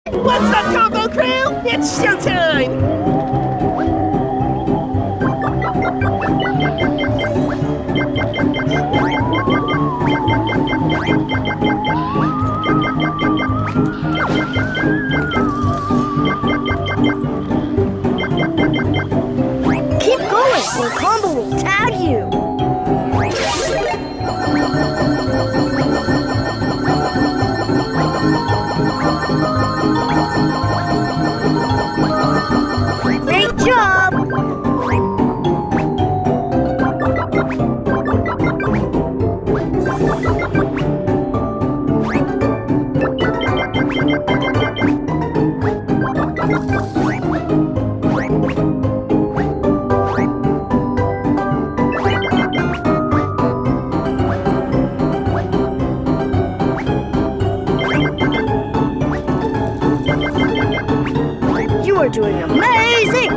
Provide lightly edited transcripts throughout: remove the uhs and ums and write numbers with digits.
What's up, Combo Crew? It's showtime! Keep going, or Combo will tag you. Great job! You are doing amazing!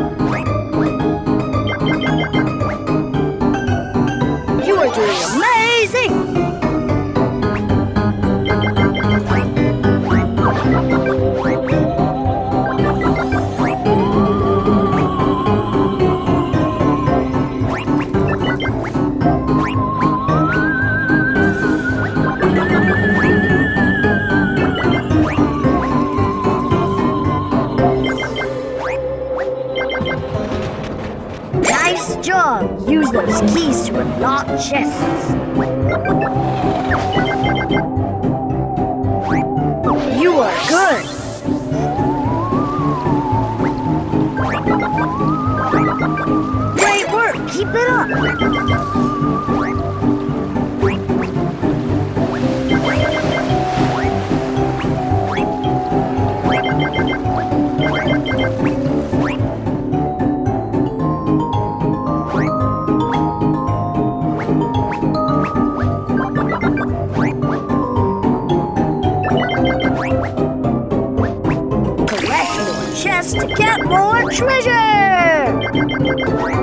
You are doing amazing! Nice job! Use those keys to unlock chests. You are good! Great work! Keep it up! Collect more chests to get more treasure!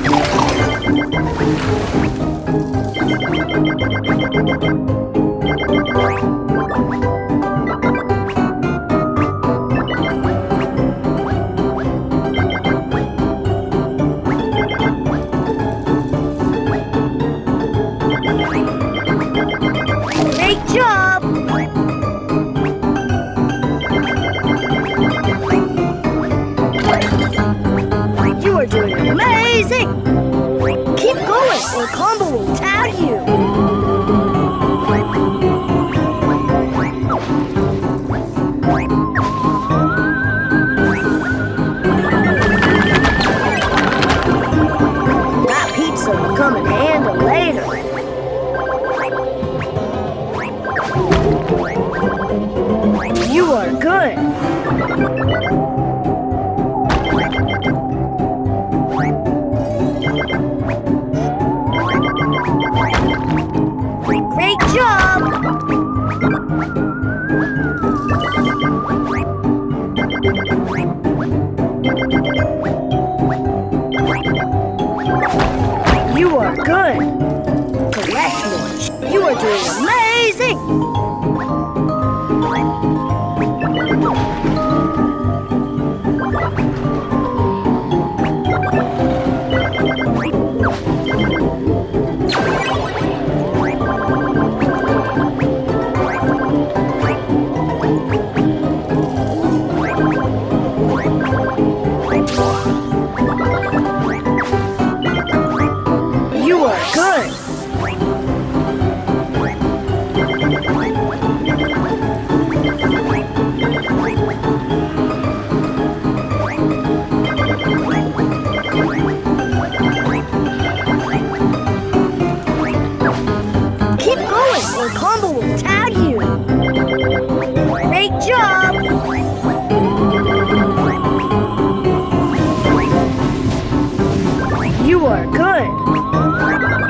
Great job! You are doing amazing! Keep going, or Combo will tag you! That pizza will come in handy later. You are good! Great job! You are good! Collect more. You are doing amazing! You are good! Keep going, or Combo will tag you! Great job! You are good!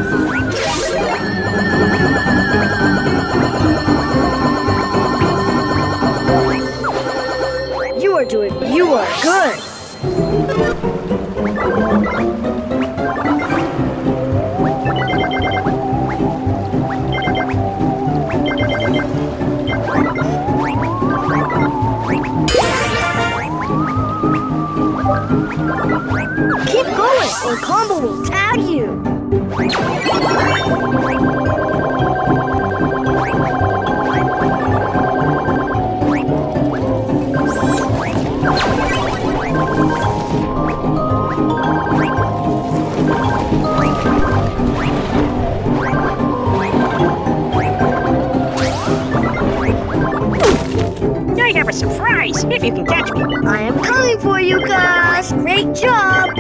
You are good! Keep going, or Combo will tag you. I have a surprise if you can catch me. I am coming for you, Gus. Great job.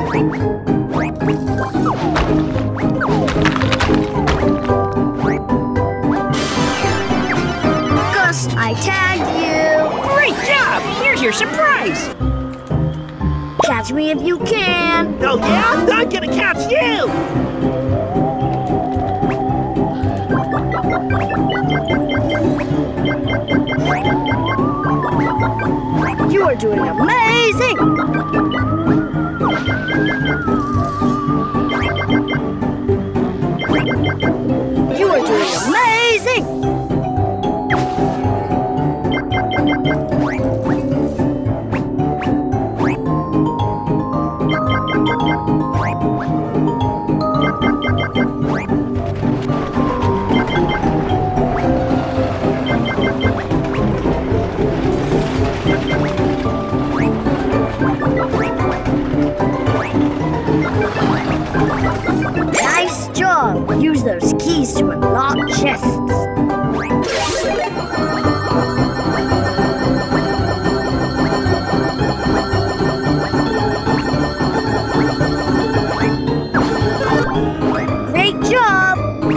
Gus, I tagged you. Great job! Here's your surprise. Catch me if you can. Oh yeah? I'm gonna catch you! You are doing amazing. You are doing amazing. Nice job! Use those keys to unlock chests. Great job!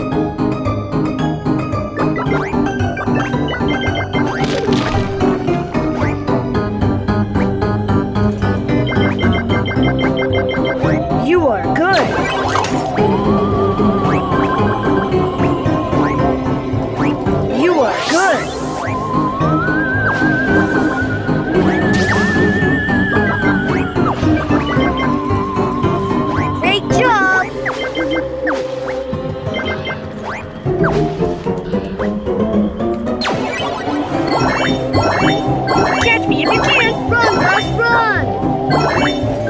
You are good. You are good. Great job. Catch me if you can! Run, Gus, run!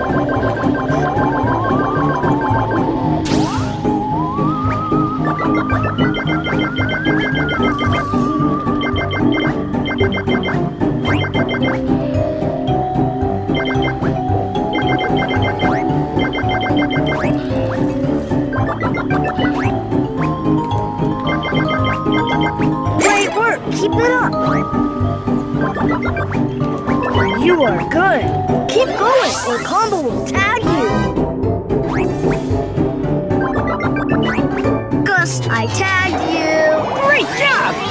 Great work! Keep it up! You are good! Keep going, or Combo will tag you! Gus, I tagged you! Great job!